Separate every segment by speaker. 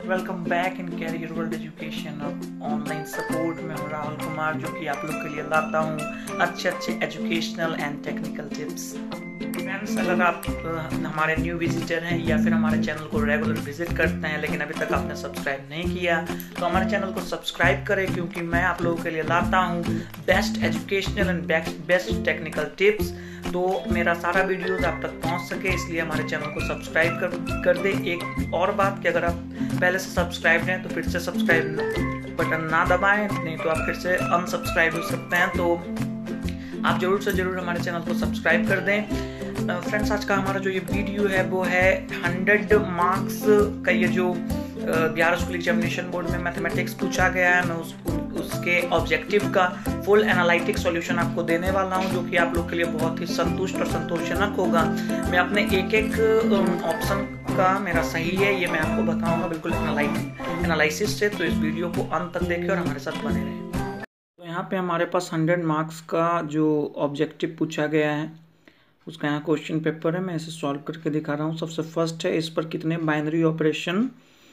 Speaker 1: Welcome back in career world education और online support में हूँ राहुल कुमार, जो कि आप लोग के लिए लाता हूँ अच्छे educational and technical tips. Friends, अगर आप हमारे न्यू विजिटर हैं या फिर हमारे चैनल को रेगुलर विजिट करते हैं लेकिन अभी तक आपने सब्सक्राइब नहीं किया तो हमारे चैनल को सब्सक्राइब करें, क्योंकि मैं आप लोगों के लिए लाता हूँ best educational and best technical tips. तो मेरा सारा वीडियोस आप तक पहुंच सके, इसलिए हमारे चैनल को सब्सक्राइब कर दे। एक और बात कि अगर आप पहले से सब्सक्राइब हैं तो फिर से सब्सक्राइब बटन ना दबाएं, नहीं तो आप फिर से अनसब्सक्राइब हो सकते हैं। तो आप जरूर से जरूर हमारे चैनल को सब्सक्राइब कर दें। फ्रेंड्स, आज का हमारा जो ये वीडियो है वो है 100 मार्क्स का ये जो बिहार स्कूल एग्जामिनेशन बोर्ड में मैथमेटिक्स पूछा गया है, मैं उसके ऑब्जेक्टिव का फुल एनालिटिक सॉल्यूशन आपको देने वाला हूं, जो कि आप लोग के लिए बहुत ही संतुष्ट और संतोषजनक होगा। मैं अपने एक ऑप्शन का मेरा सही है ये मैं आपको बताऊंगा बिल्कुल एनालिसिस से। तो इस वीडियो को अंत तक देखें और हमारे साथ बने रहें। तो यहाँ पे हमारे पास 100 मार्क्स का जो ऑब्जेक्टिव पूछा गया है उसका यहाँ क्वेश्चन पेपर है, मैं इसे सॉल्व करके दिखा रहा हूँ। सबसे फर्स्ट है, इस पर कितने बाइनरी ऑपरेशन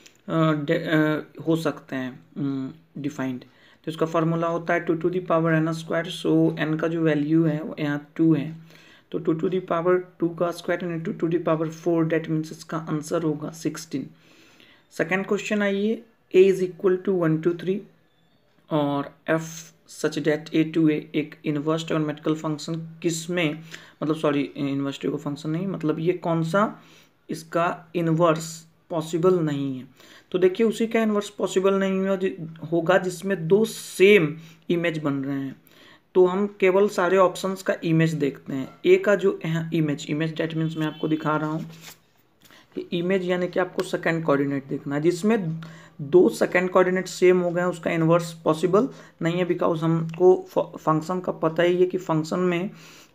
Speaker 1: हो सकते हैं डिफाइंड। तो इसका फार्मूला होता है 2 to the power n²। So n का जो वैल्यू है वो यहाँ 2 है, तो 2 to the power 2 का square into 2 to the power 4, that means इसका आंसर होगा 16। सेकेंड क्वेश्चन आइए, a is equal to 1 to 3 और f such that a to a एक इन्वर्स ट्रिगोनोमेट्रिकल फंक्शन किस में, मतलब सॉरी इन्वर्स ट्रिगो फंक्शन नहीं, मतलब ये कौन सा इसका इन्वर्स पॉसिबल नहीं है। तो देखिए उसी का इन्वर्स पॉसिबल नहीं होगा जिसमें दो सेम इमेज बन रहे हैं। तो हम केवल सारे ऑप्शंस का इमेज देखते हैं। ए का जो इमेज डेट मीन्स मैं आपको दिखा रहा हूँ कि इमेज यानी कि आपको सेकंड कोऑर्डिनेट देखना है, जिसमें दो सेकंड कोऑर्डिनेट सेम हो गए हैं उसका इन्वर्स पॉसिबल नहीं है, बिकॉज हमको फंक्शन का पता ही है कि फंक्शन में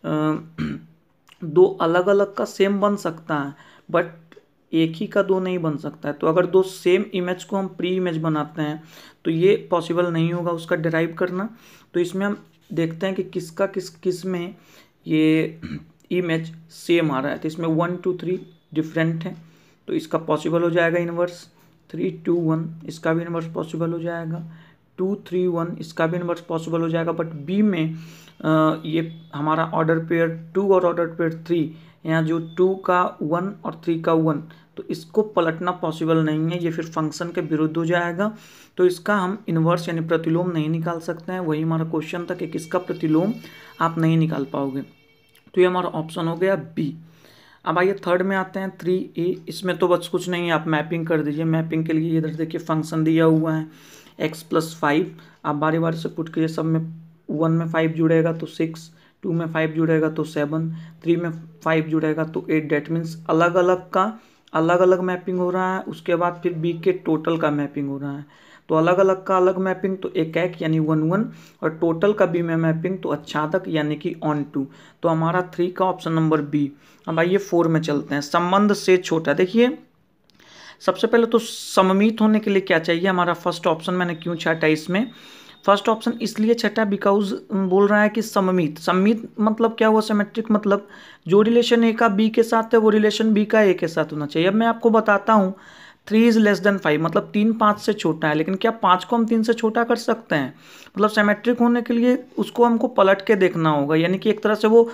Speaker 1: दो अलग अलग का सेम बन सकता है बट एक ही का दो नहीं बन सकता है। तो अगर दो सेम इमेज को हम प्री इमेज बनाते हैं तो ये पॉसिबल नहीं होगा उसका डिराइव करना। तो इसमें हम देखते हैं कि किसका किस में ये इमेज सेम आ रहा है। तो इसमें 1 2 3 डिफरेंट है, तो इसका पॉसिबल हो जाएगा इन्वर्स। 3 2 1 इसका भी इन्वर्स पॉसिबल हो जाएगा। 2 3 1 इसका भी इन्वर्स पॉसिबल हो जाएगा। बट बी में ये हमारा ऑर्डर पेयर 2 और ऑर्डर पेयर 3, यहाँ जो 2 का 1 और 3 का 1, तो इसको पलटना पॉसिबल नहीं है, ये फिर फंक्शन के विरुद्ध हो जाएगा। तो इसका हम इन्वर्स यानी प्रतिलोम नहीं निकाल सकते हैं। वही हमारा क्वेश्चन था कि किसका प्रतिलोम आप नहीं निकाल पाओगे। तो ये हमारा ऑप्शन हो गया बी। अब आइए थर्ड में आते हैं 3a। इसमें तो बस कुछ नहीं है, आप मैपिंग कर दीजिए। मैपिंग के लिए इधर देखिए फंक्शन दिया हुआ है x+5, आप बारी बारी से पुट कीजिए। सब में 1 में 5 जुड़ेगा तो 6, 2 में 5 जुड़ेगा तो 7, 3 में 5 जुड़ेगा तो 8, डेट मीन्स अलग अलग का अलग अलग मैपिंग हो रहा है। उसके बाद फिर बी के टोटल का मैपिंग हो रहा है, तो अलग अलग का अलग मैपिंग तो एक यानी 1 1, और टोटल का बी में मैपिंग तो अच्छादक यानी कि ऑन टू। तो हमारा 3 का ऑप्शन नंबर बी। अब आइए 4 में चलते हैं, संबंध से छोटा। देखिए सबसे पहले तो सममित होने के लिए क्या चाहिए, हमारा फर्स्ट ऑप्शन मैंने क्यों छाटा इसमें। फर्स्ट ऑप्शन इसलिए छटा बिकॉज बोल रहा है कि सममित मतलब क्या हुआ, सिमेट्रिक मतलब जो रिलेशन ए का बी के साथ है वो रिलेशन बी का ए के साथ होना चाहिए। अब मैं आपको बताता हूँ 3 इज लेस देन 5 मतलब 3 5 से छोटा है, लेकिन क्या 5 को हम 3 से छोटा कर सकते हैं? मतलब सिमेट्रिक होने के लिए उसको हमको पलट के देखना होगा, यानी कि एक तरह से वो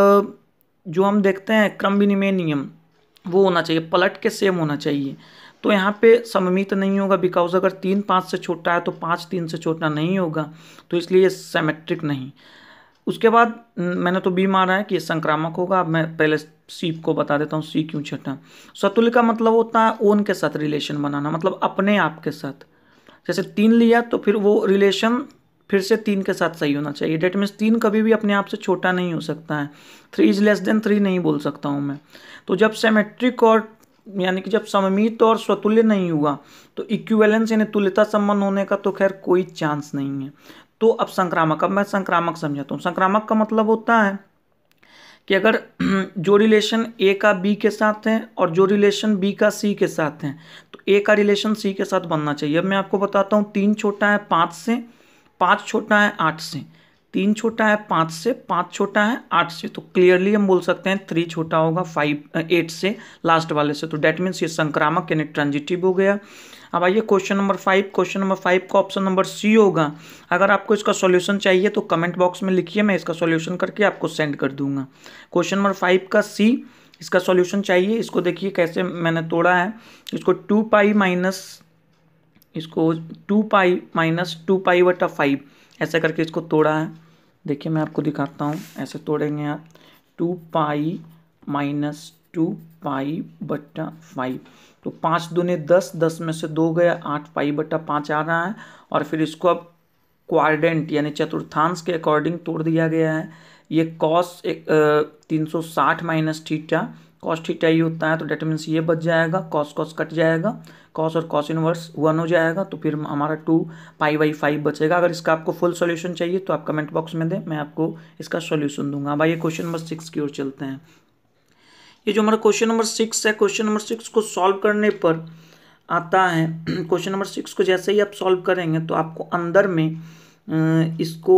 Speaker 1: जो हम देखते हैं क्रम विनिमय नियम वो होना चाहिए, पलट के सेम होना चाहिए। तो यहाँ पे सममित नहीं होगा बिकॉज अगर 3 5 से छोटा है तो 5 3 से छोटा नहीं होगा, तो इसलिए ये सिमेट्रिक नहीं। उसके बाद मैंने तो बी मारा है कि ये संक्रामक होगा। अब मैं पहले सी को बता देता हूँ, सी क्यों छटा। सतुल्य का मतलब होता है ओन के साथ रिलेशन बनाना, मतलब अपने आप के साथ। जैसे 3 लिया तो फिर वो रिलेशन फिर से 3 के साथ सही होना चाहिए, डेट मीन्स 3 कभी भी अपने आप से छोटा नहीं हो सकता है। 3 इज लेस देन 3 नहीं बोल सकता हूँ मैं। तो जब सिमेट्रिक और यानी कि जब सममित और स्वतुल्य नहीं हुआ तो इक्विवेलेंस यानी तुल्यता संबंध होने का तो खैर कोई चांस नहीं है। तो अब संक्रामक, अब मैं संक्रामक समझाता हूँ। संक्रामक का मतलब होता है कि अगर जो रिलेशन ए का बी के साथ है और जो रिलेशन बी का सी के साथ है तो ए का रिलेशन सी के साथ बनना चाहिए। अब मैं आपको बताता हूँ 3 छोटा है 5 से, 5 छोटा है 8 से, 3 छोटा है 5 से, 5 छोटा है 8 से, तो क्लियरली हम बोल सकते हैं 3 छोटा होगा 8 से लास्ट वाले से। तो डेट मीन्स ये संक्रामक यानी ट्रांजिटिव हो गया। अब आइए क्वेश्चन नंबर 5। क्वेश्चन नंबर 5 का ऑप्शन नंबर सी होगा। अगर आपको इसका सॉल्यूशन चाहिए तो कमेंट बॉक्स में लिखिए, मैं इसका सॉल्यूशन करके आपको सेंड कर दूंगा। क्वेश्चन नंबर 5 का सी, इसका सॉल्यूशन चाहिए। इसको देखिए कैसे मैंने तोड़ा है। इसको 2 पाई माइनस 2 पाई बटा 5 ऐसे करके इसको तोड़ा है। देखिए मैं आपको दिखाता हूँ, ऐसे तोड़ेंगे आप। 2 पाई माइनस 2 पाई बटा 5, तो 5 दूने 10, 10 में से 2 गया, 8 पाई बटा 5 आ रहा है। और फिर इसको अब क्वाड्रेंट यानी चतुर्थांश के अकॉर्डिंग तोड़ दिया गया है। ये cos 360 minus theta, cos theta ही होता है, तो डेट मीन्स ये बच जाएगा, कॉस कॉस कट जाएगा, कॉस और कॉस इनवर्स 1 हो जाएगा, तो फिर हमारा 2 पाई बाई 5 बचेगा। अगर इसका आपको फुल सॉल्यूशन चाहिए तो आप कमेंट बॉक्स में दें, मैं आपको इसका सॉल्यूशन दूंगा। अब आइए क्वेश्चन नंबर 6 की ओर चलते हैं। ये जो हमारा क्वेश्चन नंबर 6 है, क्वेश्चन नंबर 6 को सॉल्व करने पर आता है, क्वेश्चन नंबर 6 को जैसे ही आप सॉल्व करेंगे तो आपको अंदर में इसको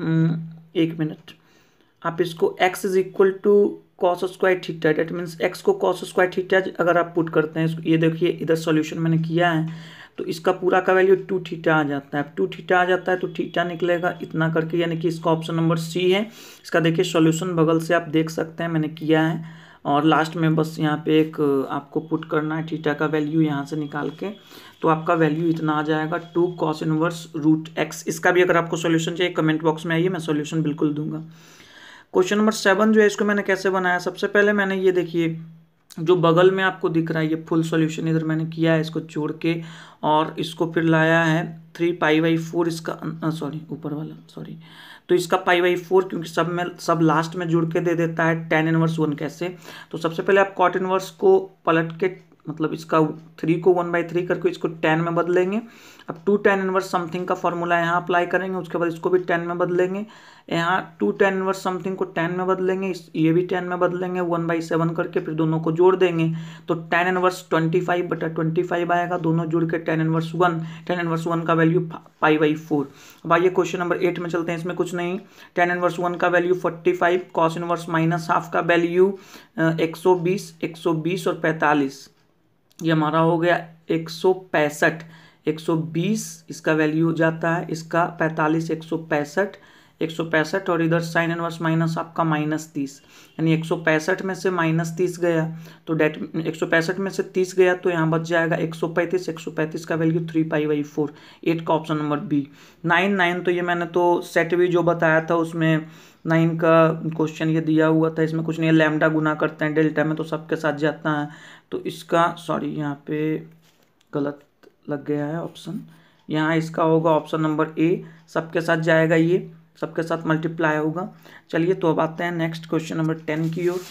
Speaker 1: 1 मिनट, आप इसको x is equal to cos square theta, that means x को कॉस स्क्वायर थीटा अगर आप पुट करते हैं, ये देखिए इधर सॉल्यूशन मैंने किया है, तो इसका पूरा का वैल्यू 2 थीटा आ जाता है। 2 थीटा आ जाता है तो थीटा निकलेगा इतना करके, यानी कि इसका ऑप्शन नंबर सी है। इसका देखिए सॉल्यूशन बगल से आप देख सकते हैं, मैंने किया है। और लास्ट में बस यहाँ पे एक आपको पुट करना है थीटा का वैल्यू यहाँ से निकाल के, तो आपका वैल्यू इतना आ जाएगा 2 कॉस इनवर्स रूट x। इसका भी अगर आपको सॉल्यूशन चाहिए कमेंट बॉक्स में आइए, मैं सॉल्यूशन बिल्कुल दूंगा। क्वेश्चन नंबर 7 जो है, इसको मैंने कैसे बनाया, सबसे पहले मैंने ये देखिए जो बगल में आपको दिख रहा है ये फुल सॉल्यूशन इधर मैंने किया है, इसको जोड़ के और इसको फिर लाया है 3 पाई बाई 4 इसका ऊपर वाला तो इसका पाई बाई 4, क्योंकि सब लास्ट में जुड़ के दे देता है tan इनवर्स 1 कैसे। तो सबसे पहले आप कॉट इनवर्स को पलट के, मतलब इसका 3 को 1/3 करके इसको tan में बदलेंगे। अब 2 tan इनवर्स समथिंग का फॉर्मूला यहाँ अप्लाई करेंगे, उसके बाद इसको भी tan में बदलेंगे। यहाँ 2 tan इनवर्स समथिंग को tan में बदलेंगे, ये भी tan में बदलेंगे 1/7 करके, फिर दोनों को जोड़ देंगे तो tan इनवर्स 25 बटा 25 आएगा, दोनों जुड़ के tan इनवर्स 1 का वैल्यू पाई बाई 4। अब आइए क्वेश्चन नंबर 8 में चलते हैं। इसमें कुछ नहीं, tan इनवर्स 1 का value 45, cos inverse minus half का वैल्यू 120 और 45, ये हमारा हो गया 165। 120 इसका वैल्यू हो जाता है, इसका 45 165 और इधर साइन इनवर्स माइनस आपका -30, यानी 165 में से -30 गया तो डेट 165 में से 30 गया तो यहाँ बच जाएगा 135 का वैल्यू 3 पाई बाई 4। 8 का ऑप्शन नंबर बी। 9 तो ये मैंने तो सेट भी जो बताया था उसमें 9 का क्वेश्चन ये दिया हुआ था, इसमें कुछ नहीं है, लैम्डा गुना करते हैं डेल्टा में तो सबके साथ जाता है, तो इसका यहाँ पे गलत लग गया है ऑप्शन, यहाँ इसका होगा ऑप्शन नंबर ए, सबके साथ जाएगा, ये सबके साथ मल्टीप्लाई होगा। चलिए तो अब आते हैं नेक्स्ट क्वेश्चन नंबर 10 की ओर।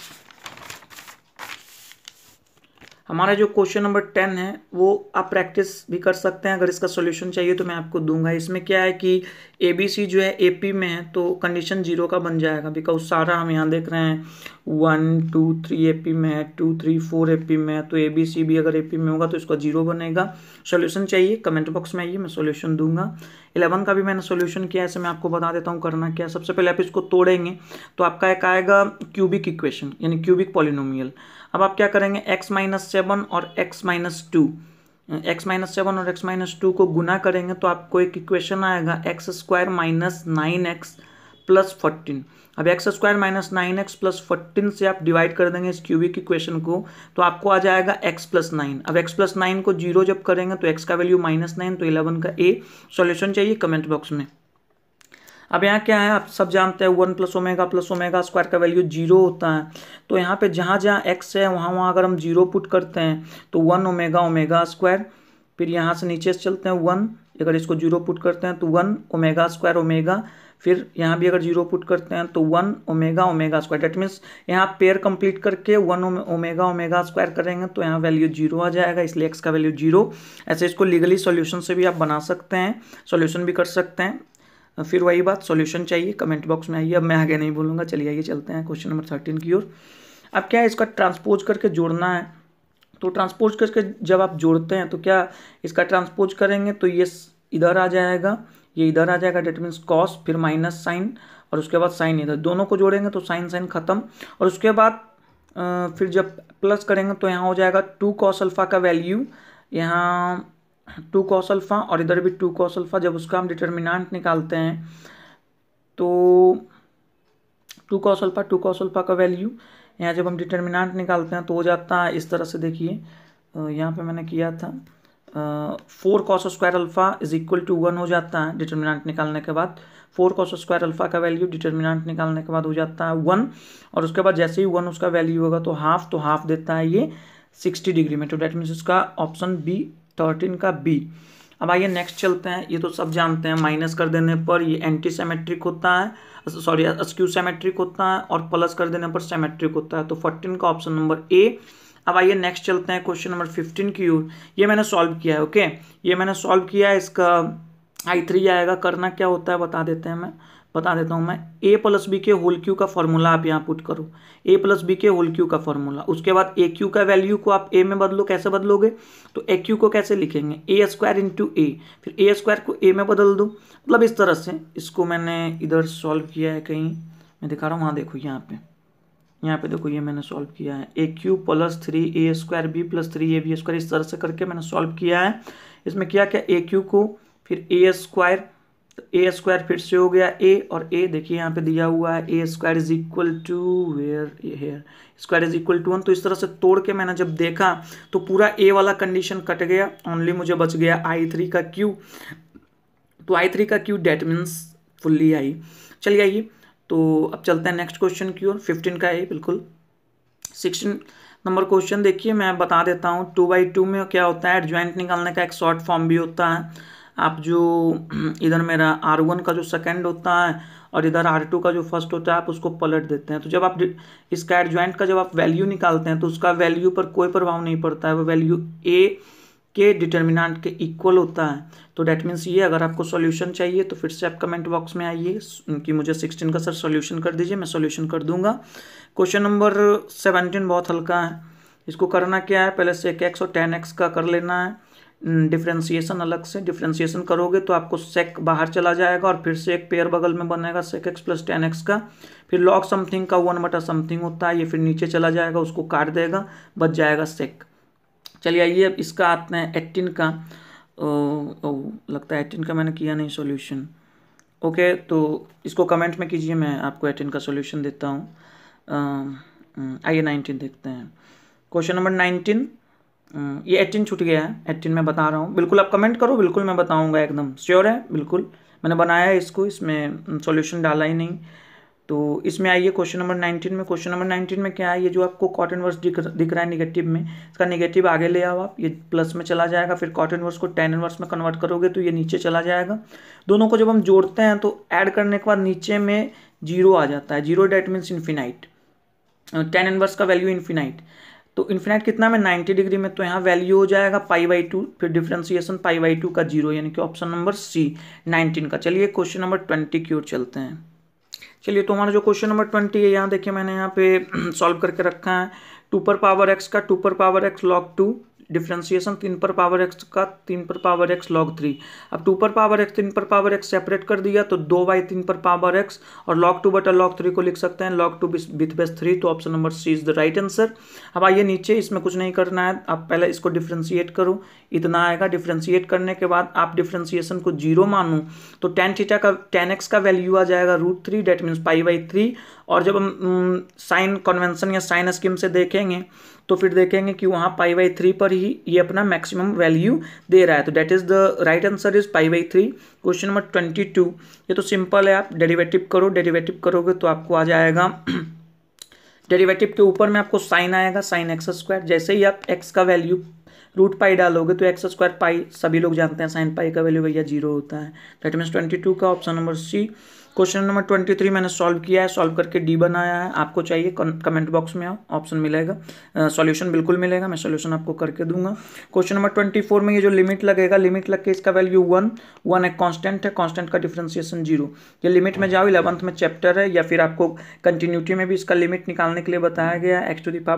Speaker 1: हमारा जो क्वेश्चन नंबर 10 है वो आप प्रैक्टिस भी कर सकते हैं, अगर इसका सॉल्यूशन चाहिए तो मैं आपको दूंगा। इसमें क्या है कि ABC जो है AP में है तो कंडीशन 0 का बन जाएगा, बिकॉज सारा हम यहाँ देख रहे हैं 1 2 3 AP में है, 2 3 4 AP में है, तो ABC भी अगर AP में होगा तो इसका 0 बनेगा। सॉल्यूशन चाहिए कमेंट बॉक्स में आइए, मैं सॉल्यूशन दूंगा। 11 का भी मैंने सॉल्यूशन किया है, इसे मैं आपको बता देता हूँ करना क्या। सबसे पहले आप इसको तोड़ेंगे तो आपका एक आएगा क्यूबिक इक्वेशन यानी क्यूबिक पॉलिनोमियल। अब आप क्या करेंगे, x-7 और x-2 और x-2 को गुना करेंगे तो आपको एक इक्वेशन आएगा x² माइनस 9x प्लस 14। अब x² माइनस 9x प्लस 14 से आप डिवाइड कर देंगे इस क्यूबिक इक्वेशन को तो आपको आ जाएगा x प्लस 9। अब x प्लस 9 को 0 जब करेंगे तो x का वैल्यू -9, तो 11 का ए। सॉल्यूशन चाहिए कमेंट बॉक्स में। अब यहाँ क्या है, आप सब जानते हैं 1 प्लस ओमेगा स्क्वायर का वैल्यू 0 होता है, तो यहाँ पे जहाँ जहाँ x है वहाँ अगर हम 0 पुट करते हैं तो 1 ओमेगा स्क्वायर, फिर यहाँ से नीचे से चलते हैं 1, अगर इसको 0 पुट करते हैं तो 1 ओमेगा स्क्वायर ओमेगा, फिर यहाँ भी अगर 0 पुट करते हैं तो 1 ओमेगा स्क्वायर। डेट मीन्स यहाँ पेयर कंप्लीट करके 1 ओमेगा स्क्वायर करेंगे तो यहाँ वैल्यू 0 आ जाएगा, इसलिए x का वैल्यू 0। ऐसे इसको लीगली सॉल्यूशन से भी आप बना सकते हैं, सॉल्यूशन भी कर सकते हैं। फिर वही बात, सॉल्यूशन चाहिए कमेंट बॉक्स में आइए, अब मैं आगे नहीं बोलूँगा। चलिए आइए चलते हैं क्वेश्चन नंबर 13 की ओर। अब क्या है, इसका ट्रांसपोज करके जोड़ना है, तो ट्रांसपोज करके जब आप जोड़ते हैं तो क्या इसका ट्रांसपोज करेंगे तो ये इधर आ जाएगा, ये इधर आ जाएगा, डेट मीन्स कॉस, फिर माइनस साइन और उसके बाद साइन इधर, दोनों को जोड़ेंगे तो साइन साइन खत्म। और उसके बाद फिर जब प्लस करेंगे तो यहाँ हो जाएगा 2 cos अल्फा का वैल्यू, यहाँ 2 cos अल्फा और इधर भी 2 cos अल्फा। जब उसका हम डिटर्मिनेंट निकालते हैं तो 2 cos अल्फा का वैल्यू यहाँ जब हम डिटर्मिनेंट निकालते हैं तो हो जाता है इस तरह से। देखिए यहाँ पे मैंने किया था 4 cos square alpha is equal to 1 हो जाता है डिटर्मिनेंट निकालने के बाद। 4 cos स्क्वायर अल्फा का वैल्यू डिटर्मिनेंट निकालने के बाद हो जाता है 1, और उसके बाद जैसे ही 1 उसका वैल्यू होगा तो हाफ देता है ये 60 डिग्री में। तो डेट मीन्स इसका ऑप्शन बी 13 का बी। अब आइए नेक्स्ट चलते हैं। ये तो सब जानते हैं, माइनस कर देने पर ये एंटी सेमेट्रिक होता है, सॉरी अस्क्यू सेमेट्रिक होता है, और प्लस कर देने पर सेमेट्रिक होता है। तो 14 का ऑप्शन नंबर ए। अब आइए नेक्स्ट चलते हैं क्वेश्चन नंबर 15 की ओर। ये मैंने सॉल्व किया है, ओके, ये मैंने सॉल्व किया है। इसका I3 आएगा। करना क्या होता है बता देता हूँ मैं। a प्लस बी के होल क्यू का फॉर्मूला आप यहाँ पुट करो, a प्लस बी के होल क्यू का फॉर्मूला। उसके बाद ए क्यू का वैल्यू को आप a में बदलो। कैसे बदलोगे, तो ए क्यू को कैसे लिखेंगे, ए स्क्वायर इंटू ए, फिर ए स्क्वायर को a में बदल दो। मतलब इस तरह से इसको मैंने इधर सॉल्व किया है, कहीं मैं दिखा रहा हूँ, हाँ देखो यहाँ पे देखो, ये मैंने सॉल्व किया है। A cube plus 3a square B plus 3ab square, इस तरह से करके मैंने सॉल्व किया है। इसमें क्या क्या, ए क्यू को फिर ए स्क्वायर, तो ए स्क्वायर फिर से हो गया ए, और ए देखिए यहाँ पे दिया हुआ है A square is equal to here square is equal to 1। तो इस तरह से तोड़ के मैंने जब देखा तो पूरा ए वाला कंडीशन कट गया, ओनली मुझे बच गया I3 का क्यू। तो I3 का cube that means fully I. चलिए आइए तो अब चलते हैं नेक्स्ट क्वेश्चन की ओर। 15 का ए बिल्कुल। 16 नंबर क्वेश्चन देखिए, मैं बता देता हूँ। 2/2 में क्या होता है, एडजॉइंट निकालने का एक शॉर्ट फॉर्म भी होता है। आप जो इधर मेरा R1 का जो सेकंड होता है और इधर R2 का जो फर्स्ट होता है, आप उसको पलट देते हैं। तो जब आप इसका एडजॉइंट का जब आप वैल्यू निकालते हैं तो उसका वैल्यू पर कोई प्रभाव नहीं पड़ता है, वो वैल्यू A के डिटर्मिनेंट के इक्वल होता है। तो डेट मीन्स ये, अगर आपको सॉल्यूशन चाहिए तो फिर से आप कमेंट बॉक्स में आइए कि मुझे 16 का सर सॉल्यूशन कर दीजिए, मैं सॉल्यूशन कर दूंगा। क्वेश्चन नंबर 17 बहुत हल्का है। इसको करना क्या है, पहले sec x और tan x का कर लेना है डिफ्रेंसिएशन अलग से। डिफ्रेंसिएशन करोगे तो आपको sec बाहर चला जाएगा और फिर से एक पेयर बगल में बनेगा sec x plus tan x का। फिर log समथिंग का 1/समथिंग होता है, ये फिर नीचे चला जाएगा, उसको काट देगा, बच जाएगा sec। चलिए आइए अब इसका आते हैं 18 का। लगता है 18 का मैंने किया नहीं सॉल्यूशन। ओके, तो इसको कमेंट में कीजिए, मैं आपको 18 का सॉल्यूशन देता हूँ। आइए 19 देखते हैं। क्वेश्चन नंबर 19, ये 18 छूट गया है, 18 मैं बता रहा हूँ। बिल्कुल आप कमेंट करो, बिल्कुल मैं बताऊँगा, एकदम श्योर है, बिल्कुल मैंने बनाया है इसको, इसमें सॉल्यूशन डाला ही नहीं। तो इसमें आइए क्वेश्चन नंबर 19 में। क्वेश्चन नंबर 19 में क्या है, ये जो आपको कॉट इनवर्स दिख रहा है निगेटिव में, इसका निगेटिव आगे ले आओ आप, ये प्लस में चला जाएगा। फिर कॉट इनवर्स को tan इनवर्स में कन्वर्ट करोगे तो ये नीचे चला जाएगा। दोनों को जब हम जोड़ते हैं तो ऐड करने के बाद नीचे में 0 आ जाता है। 0 that means infinite, tan inverse का वैल्यू इन्फिनाइट। तो इन्फिनाइट कितना में 90 डिग्री में, तो यहाँ वैल्यू हो जाएगा π/2, फिर डिफ्रेंसिएशन π/2 का 0, यानी कि ऑप्शन नंबर सी 19 का। चलिए क्वेश्चन नंबर 20 की ओर चलते हैं। चलिए तो हमारा जो क्वेश्चन नंबर 20 है, यहाँ देखिए मैंने यहाँ पे सॉल्व करके रखा है। 2 का 2 log 2 डिफ्रेंसिएशन 3 x का 3 log 3। अब 2 3 सेपरेट कर दिया तो 2/3 x और log 2/log 3 को लिख सकते हैं log 2 विथ बेस 3। तो option number C is the right answer. अब आइए नीचे, इसमें कुछ नहीं करना है, आप पहले इसको डिफ्रेंशिएट करो, इतना आएगा। डिफ्रेंशिएट करने के बाद आप डिफ्रेंशिएशन को 0 मानो तो tan x का वैल्यू आ जाएगा √3, डेट मीन्स π/3। और जब हम साइन कन्वेंशन या साइन स्कीम से देखेंगे तो फिर देखेंगे कि वहाँ π/3 पर ही ये अपना मैक्सिमम वैल्यू दे रहा है। तो that is the right answer is π/3। Question number 22, ये तो सिंपल है, आप डेरिवेटिव करो, डेरिवेटिव करोगे तो आपको आ जाएगा डेरिवेटिव के ऊपर में आपको साइन आएगा, साइन x²। जैसे ही आप x का वैल्यू √π डालोगे तो x² पाई, सभी लोग जानते हैं साइन पाई का वैल्यू भैया 0 होता है। दैट मीन्स 22 का option number C. Question number 23 मैंने सॉल्व किया है, सॉल्व करके डी बनाया है। आपको चाहिए कमेंट बॉक्स में आओ, ऑप्शन मिलेगा, सॉल्यूशन बिल्कुल मिलेगा, मैं सॉल्यूशन आपको करके दूंगा। क्वेश्चन नंबर 24 में ये जो लिमिट लगेगा, लिमिट लग के इसका वैल्यू 1 एक कांस्टेंट है, कांस्टेंट का डिफरेंशिएशन 0। ये लिमिट में जाओ, 11th में चैप्टर है, या फिर आपको कंटिन्यूटी में भी इसका लिमिट निकालने के लिए बताया गया है। x⁵ -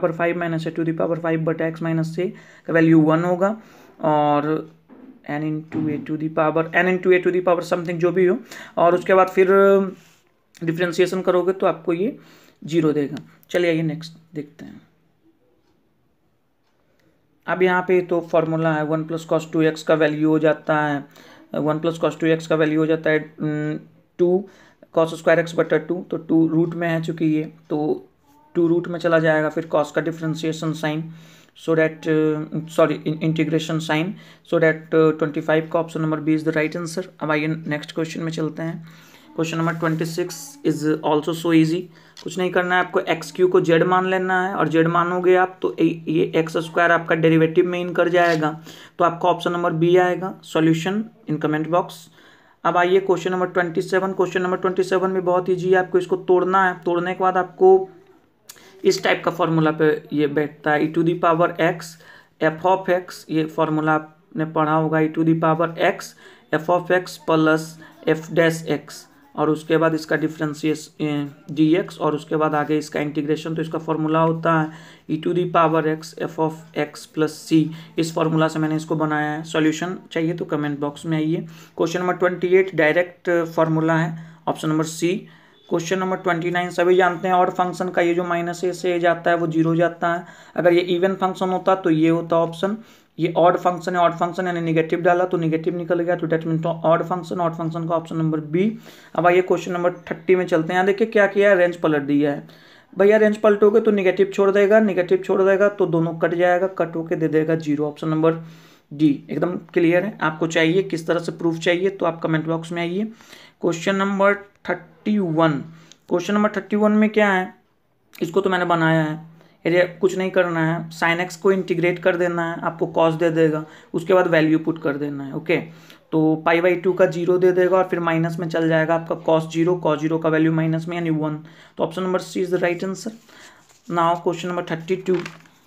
Speaker 1: a⁵ x - a का वैल्यू 1 होगा, और n × a⁴ समथिंग जो भी हो। और उसके बाद फिर डिफ्रेंसिएशन करोगे तो आपको ये 0 देगा। चलिए आइए नेक्स्ट देखते हैं। अब यहाँ पे तो फॉर्मूला है 1 + cos 2x का वैल्यू हो जाता है 1 + cos 2x का वैल्यू हो जाता है 2 cos²x/2। तो 2 रूट में है चूँकि ये, तो 2 रूट में चला जाएगा, फिर cos का differentiation sine so that integration sine so that 25 का option number B is the right answer. अब आइए नेक्स्ट क्वेश्चन में चलते हैं। Question number 26 is also so easy. कुछ नहीं करना है आपको, एक्स क्यू को जेड मान लेना है, और जेड मानोगे आप तो ये x² आपका डेरिवेटिव में इन कर जाएगा, तो आपका ऑप्शन नंबर बी आएगा। Solution in comment box. अब आइए क्वेश्चन नंबर 27। क्वेश्चन नंबर 27 में बहुत ईजी है, आपको इसको तोड़ना है। तोड़ने के बाद आपको इस टाइप का फॉर्मूला पे ये बैठता है e⁻x f(x), ये फॉर्मूला आपने पढ़ा होगा, e⁻x f(x) प्लस f'(x), और उसके बाद इसका डिफ्रेंशिएशन dx, और उसके बाद आगे इसका इंटीग्रेशन। तो इसका फॉर्मूला होता है e⁻x f(x) प्लस c। इस फॉर्मूला से मैंने इसको बनाया है। सॉल्यूशन चाहिए तो कमेंट बॉक्स में आइए। क्वेश्चन नंबर 28 डायरेक्ट फॉर्मूला है, option number C. Question number 29 सभी जानते हैं, ऑड फंक्शन का ये जो -a से जाता है वो 0 जाता है। अगर ये इवन फंक्शन होता तो ये होता ऑप्शन, ये ऑड फंक्शन है, ऑड फंक्शन यानी निगेटिव डाला तो निगेटिव निकल गया, तो डेट मीन ऑड फंक्शन का ऑप्शन नंबर बी। अब आइए क्वेश्चन नंबर 30 में चलते हैं। यहाँ देखिए क्या किया है, रेंज पलट दिया है। भैया रेंज पलटोगे तो निगेटिव छोड़ देगा तो दोनों कट जाएगा, कट होके दे देगा 0, ऑप्शन नंबर डी। एकदम क्लियर है। आपको चाहिए किस तरह से प्रूफ चाहिए तो आप कमेंट बॉक्स में आइए। Question number 31। क्वेश्चन नंबर 31 में क्या है, इसको तो मैंने बनाया है, ये कुछ नहीं करना है, sin x को इंटीग्रेट कर देना है, आपको cos दे देगा, उसके बाद वैल्यू पुट कर देना है। ओके, तो π/2 का 0 दे देगा, और फिर माइनस में चल जाएगा आपका cos 0 का वैल्यू माइनस में यानी 1। तो option number C is the right answer. Now question number 32।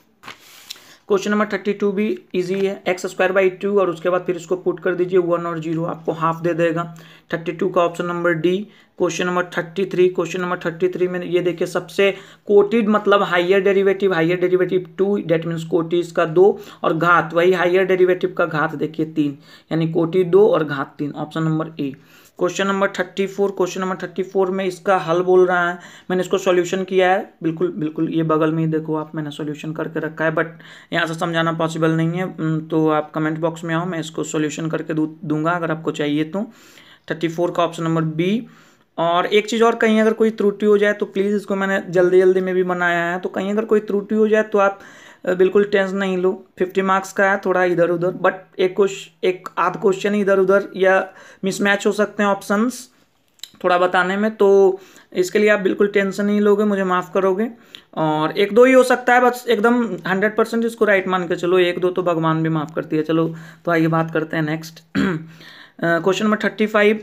Speaker 1: Question number 32 भी इजी है, x²/2, और उसके बाद फिर इसको पुट कर दीजिए 1 और 0, आपको हाफ दे देगा। 32 का option number D. Question number 33। Question number 33 में ये देखिए सबसे कोटेड मतलब हाइयर डेरिवेटिव 2, डेट मीन्स कोटी इसका 2, और घात वही हाइयर डेरिवेटिव का घात देखिए 3, यानी कोटी 2 और घात 3, option number A. Question number 34। Question number 34 में इसका हल बोल रहा है, मैंने इसको सॉल्यूशन किया है, बिल्कुल ये बगल में ही देखो आप, मैंने सॉल्यूशन करके रखा है, बट यहाँ से समझाना पॉसिबल नहीं है, तो आप कमेंट बॉक्स में आओ, मैं इसको सॉल्यूशन करके दूंगा अगर आपको चाहिए तो। 34 का ऑप्शन नंबर बी। और एक चीज़ और, कहीं अगर कोई त्रुटि हो जाए तो प्लीज़, इसको मैंने जल्दी में भी बनाया है, तो कहीं अगर कोई त्रुटि हो जाए तो आप बिल्कुल टेंशन नहीं लो। 50 मार्क्स का है, थोड़ा इधर उधर, बट एक आध क्वेश्चन इधर उधर या मिसमैच हो सकते हैं ऑप्शंस थोड़ा बताने में, तो इसके लिए आप बिल्कुल टेंशन नहीं लोगे, मुझे माफ़ करोगे। और 1-2 ही हो सकता है, बस एकदम 100% इसको राइट मान के चलो, 1-2 तो भगवान भी माफ़ करती है। चलो तो आइए बात करते हैं नेक्स्ट। Question number 35।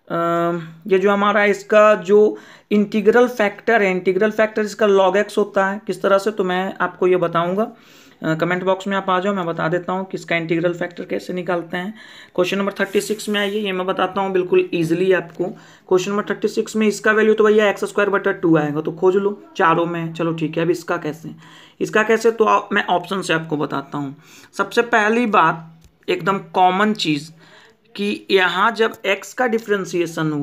Speaker 1: ये जो हमारा है, इसका जो इंटीग्रल फैक्टर है, इंटीग्रल फैक्टर इसका log x होता है। किस तरह से, तो मैं आपको ये बताऊंगा, कमेंट बॉक्स में आप आ जाओ, मैं बता देता हूँ कि इसका इंटीग्रल फैक्टर कैसे निकालते हैं। क्वेश्चन नंबर 36 में आइए, ये मैं बताता हूँ बिल्कुल ईजिली आपको। क्वेश्चन नंबर 36 में इसका वैल्यू तो भैया x²/2 आएगा, तो खोज लो चारों में। चलो ठीक है, अब इसका कैसे तो मैं ऑप्शन से आपको बताता हूँ। सबसे पहली बात, एकदम कॉमन चीज़, कि यहाँ जब x का डिफ्रेंसिएशन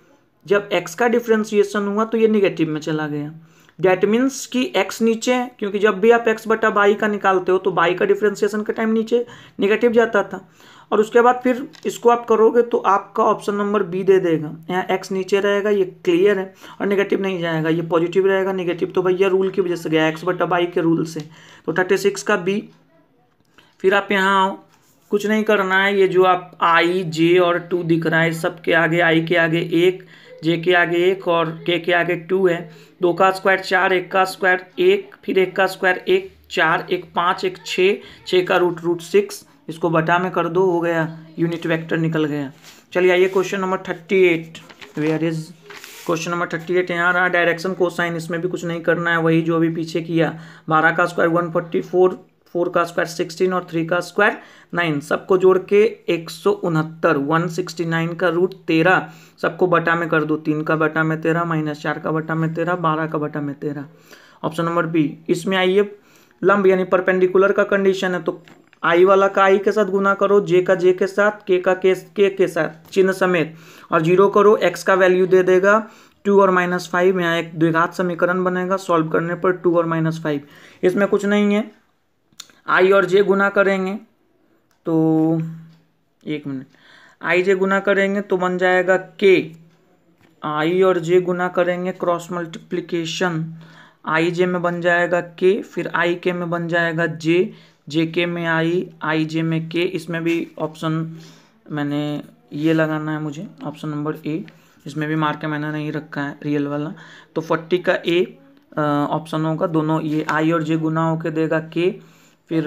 Speaker 1: हुआ तो ये निगेटिव में चला गया। डेट मीन्स कि x नीचे है, क्योंकि जब भी आप x/y का निकालते हो तो y का डिफ्रेंसिएशन का टाइम नीचे निगेटिव जाता था। और उसके बाद फिर इसको आप करोगे तो आपका ऑप्शन नंबर बी दे देगा। यहाँ x नीचे रहेगा, ये क्लियर है, और निगेटिव नहीं जाएगा, ये पॉजिटिव रहेगा। निगेटिव तो भैया रूल की वजह से गया, x/y के रूल से, तो 36 का बी। फिर आप यहाँ आओ, कुछ नहीं करना है, ये जो आप i, j और 2 दिख रहा है, सब के आगे, i के आगे 1, j के आगे 1 और k के आगे 2 है। 2 का स्क्वायर 4, 1 का स्क्वायर 1, फिर 1 का स्क्वायर 1, 4, 1 5, 1 6, 6 का रूट 6, इसको बटा में कर दो, हो गया, यूनिट वेक्टर निकल गया। चलिए आइए question number 38। Where is question number 38? यहाँ रहा डायरेक्शन कोसाइन, इसमें भी कुछ नहीं करना है, वही जो अभी पीछे किया। 12 का स्क्वायर 144, 4 का स्क्वायर 16 और 3 का स्क्वायर 9, सबको जोड़ के 169, 169 का रूट 13, सबको बटा में कर दो। 3 का बटा में 13, माइनस 4 का बटा में 13, 12 का बटा में 13, ऑप्शन नंबर बी। इसमें आइए लंब यानी परपेंडिकुलर का कंडीशन है, तो आई वाला का आई के साथ गुना करो, जे का जे के साथ, के का के साथ चिन्ह समेत, और 0 करो, एक्स का वैल्यू दे देगा 2 और -5, यहाँ एक द्विघात समीकरण बनेगा, सॉल्व करने पर 2 और -5। इसमें कुछ नहीं है, i और j गुना करेंगे तो 1 मिनट, i j गुना करेंगे तो बन जाएगा k, i और j गुना करेंगे क्रॉस मल्टीप्लिकेशन, i j में बन जाएगा k, फिर i k में बन जाएगा j, j k में i j में k। इसमें भी ऑप्शन मैंने ये लगाना है मुझे, ऑप्शन नंबर ए, इसमें भी मार्क मैंने नहीं रखा है रियल वाला, तो 40 का ए ऑप्शन होगा। दोनों ये i और j गुना होके देगा k, फिर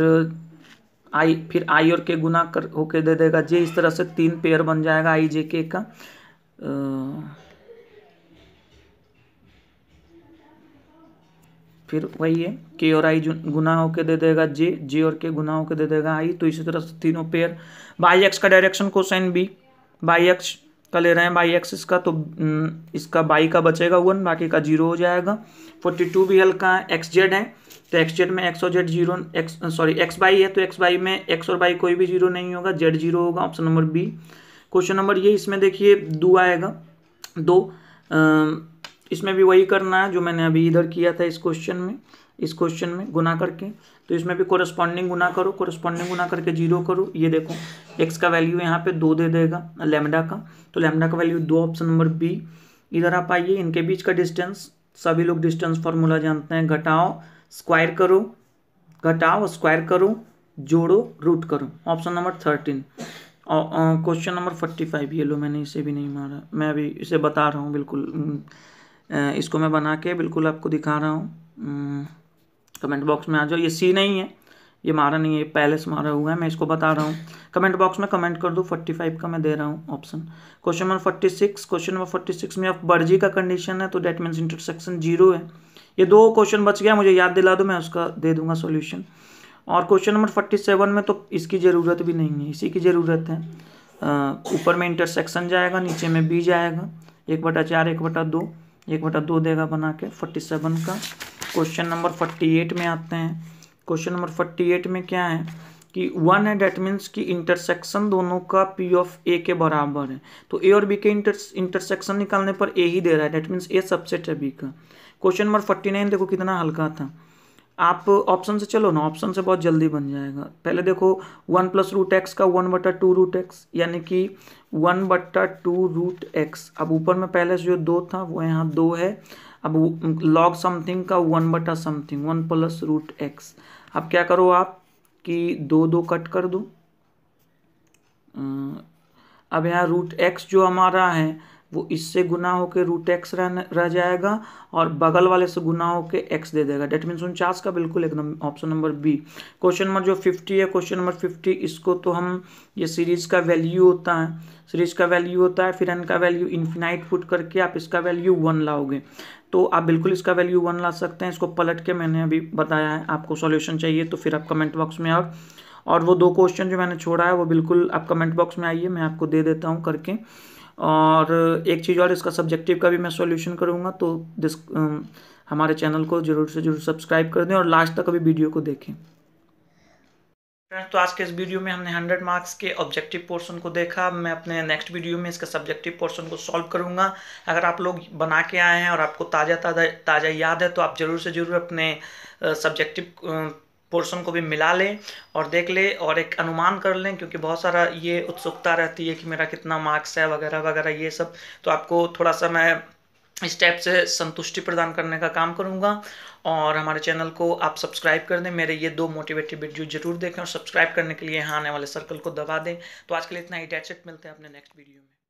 Speaker 1: i और k गुना कर होके दे देगा j। इस तरह से 3 पेयर बन जाएगा i j k का। फिर वही है, k और i गुना होके दे देगा j और k गुना होके दे देगा i। तो इसी तरह से तीनों पेयर। बाई एक्स का direction cosine b, y x का ले रहे हैं, बाई एक्सिस का, तो इसका बाई का बचेगा 1, बाकी का 0 हो जाएगा। 42 भी हल्का है, एक्स जेड है तो एक्स जेड में एक्स और जेड जीरो, एक्स बाई है तो एक्स बाई में एक्स और बाई कोई भी 0 नहीं होगा, जेड 0 होगा, option number B. Question number ये, इसमें देखिए 2 आएगा, 2 इसमें भी वही करना है जो मैंने अभी इधर किया था इस क्वेश्चन में गुना करके। तो इसमें भी कोरस्पॉन्डिंग गुना करो, कोरस्पॉन्डिंग गुना करके 0 करो। ये देखो x का वैल्यू यहाँ पे 2 दे देगा लैम्डा का, तो लैम्डा का वैल्यू 2, ऑप्शन नंबर बी। इधर आप आइए, इनके बीच का डिस्टेंस, सभी लोग डिस्टेंस फार्मूला जानते हैं, घटाओ स्क्वायर करो, घटाओ स्क्वायर करो, जोड़ो रूट करो, ऑप्शन नंबर 13। क्वेश्चन नंबर 45, ये लो मैंने इसे भी नहीं मारा, मैं अभी इसे बता रहा हूँ बिल्कुल, इसको मैं बना के बिल्कुल आपको दिखा रहा हूँ। कमेंट बॉक्स में आ जाओ, ये सी नहीं है, ये मारा नहीं है, पहले से मारा हुआ है, मैं इसको बता रहा हूँ। कमेंट बॉक्स में कमेंट कर दो, 45 का मैं दे रहा हूँ option. Question number 46, question number 46 में अब बर्जी का कंडीशन है, तो डेट मीन्स इंटरसेक्शन 0 है। ये 2 क्वेश्चन बच गया, मुझे याद दिला दो, मैं उसका दे दूंगा सॉल्यूशन। और क्वेश्चन नंबर 47 में तो इसकी ज़रूरत भी नहीं है, इसी की ज़रूरत है। ऊपर में इंटरसेक्शन जाएगा, नीचे में बी जाएगा, 1/4 1/2, 1/2 देगा बना के 47 का। क्वेश्चन नंबर 48 में आते हैं। क्वेश्चन नंबर 48 में क्या है कि 1 है, डेट मीन्स कि इंटरसेक्शन दोनों का पी ऑफ ए के बराबर है, तो ए और बी के इंटरसेक्शन निकालने पर ए ही दे रहा है, डेट मीन्स ए सबसेट है बी का। क्वेश्चन नंबर 49 देखो कितना हल्का था, आप ऑप्शन से चलो ना, ऑप्शन से बहुत जल्दी बन जाएगा। पहले देखो 1 + √x का 1/2 √x, यानी कि 1/2 √x। अब ऊपर में पहले से जो 2 था वो यहाँ 2 है, अब लॉग समथिंग का 1 समथिंग, 1 + √x। अब क्या करो आप कि 2 कट कर दो, अब यहाँ √x जो हमारा है वो इससे गुना होके √x रह जाएगा, और बगल वाले से गुना होके x दे देगा, डेट मीन्स 49 का बिल्कुल एकदम, option number B. Question number जो 50 है, क्वेश्चन नंबर 50, इसको तो हम, ये सीरीज का वैल्यू होता है, सीरीज का वैल्यू होता है, फिर n का वैल्यू इन्फिनाइट पुट करके आप इसका वैल्यू 1 लाओगे, तो आप बिल्कुल इसका वैल्यू 1 ला सकते हैं। इसको पलट के मैंने अभी बताया है, आपको सॉल्यूशन चाहिए तो फिर आप कमेंट बॉक्स में आओ, और वो 2 क्वेश्चन जो मैंने छोड़ा है वो बिल्कुल आप कमेंट बॉक्स में आइए, मैं आपको दे देता हूँ करके। और एक चीज़ और, इसका सब्जेक्टिव का भी मैं सॉल्यूशन करूँगा, तो हमारे चैनल को जरूर से जरूर सब्सक्राइब कर दें और लास्ट तक अभी वीडियो को देखें। तो आज के इस वीडियो में हमने 100 मार्क्स के ऑब्जेक्टिव पोर्शन को देखा। मैं अपने नेक्स्ट वीडियो में इसका सब्जेक्टिव पोर्शन को सॉल्व करूंगा। अगर आप लोग बना के आए हैं और आपको ताज़ा याद है तो आप ज़रूर से ज़रूर अपने सब्जेक्टिव पोर्शन को भी मिला लें और देख ले और एक अनुमान कर लें, क्योंकि बहुत सारा ये उत्सुकता रहती है कि मेरा कितना मार्क्स है वगैरह वगैरह ये सब, तो आपको थोड़ा सा मैं इस टाइप से संतुष्टि प्रदान करने का काम करूंगा। और हमारे चैनल को आप सब्सक्राइब कर दें, मेरे ये 2 मोटिवेटिव वीडियो जरूर देखें और सब्सक्राइब करने के लिए यहाँ आने वाले सर्कल को दबा दें। तो आज के लिए इतना ही, डेट्स इट, मिलते हैं अपने नेक्स्ट वीडियो में।